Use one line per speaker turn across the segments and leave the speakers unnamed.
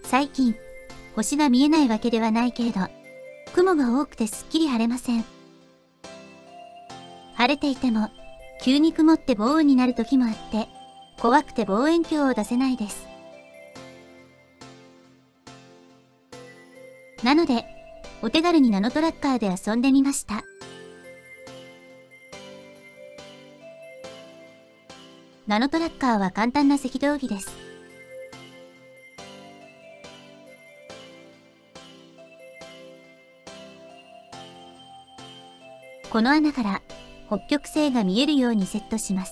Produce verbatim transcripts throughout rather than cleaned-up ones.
最近、星が見えないわけではないけれど、雲が多くてすっきり晴れません。晴れていても、急に曇って暴雨になる時もあって、怖くて望遠鏡を出せないです。なので、お手軽にナノトラッカーで遊んでみました。ナノトラッカーは簡単な赤道儀です。この穴から北極星が見えるようにセットします。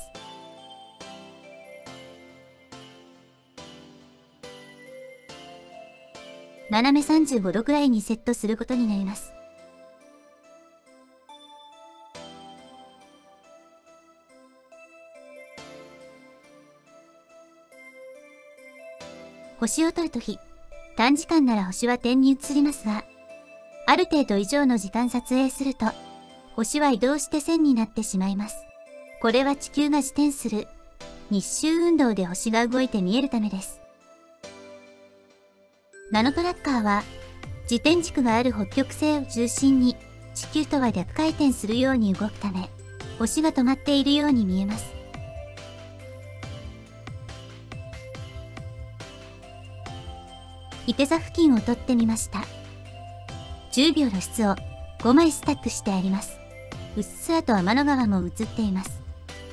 斜めさんじゅうごどくらいにセットすることになります。星を撮るとき、短時間なら星は点に移りますが、ある程度以上の時間撮影すると、星は移動して線になってしまいます。これは地球が自転する日周運動で星が動いて見えるためです。ナノトラッカーは自転軸がある北極星を中心に地球とは逆回転するように動くため、星が止まっているように見えます。いて座付近を撮ってみました。じゅうびょう露出をごまいスタックしてあります。うっすらと天の川も映っています。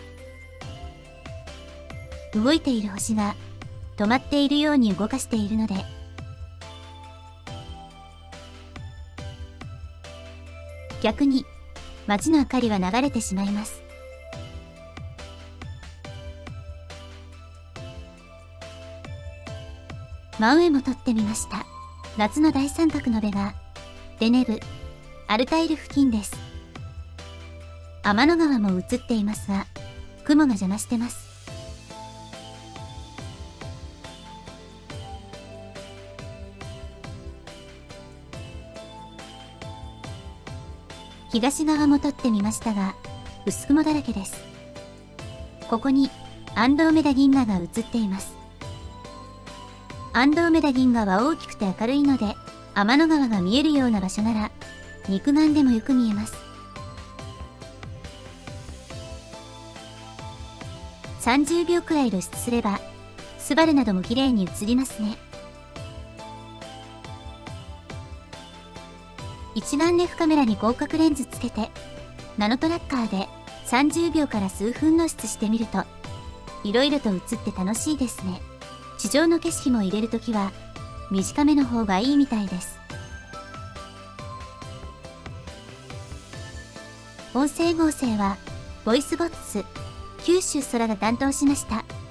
動いている星が止まっているように動かしているので、逆に街の明かりは流れてしまいます。真上も撮ってみました。夏の大三角のベガ、デネブ、アルタイル付近です。天の川も映っていますが、雲が邪魔してます。東側も撮ってみましたが、薄雲だらけです。ここにアンドロメダ銀河が映っています。アンドロメダ銀河は大きくて明るいので、天の川が見えるような場所なら、肉眼でもよく見えます。さんじゅうびょうくらい露出すれば、スバルなども綺麗に映りますね。一眼レフカメラに広角レンズつけて、ナノトラッカーでさんじゅうびょうから数分露出してみると、いろいろと映って楽しいですね。地上の景色も入れるときは、短めの方がいいみたいです。音声合成は、ボイスボッツ、九州空が担当しました。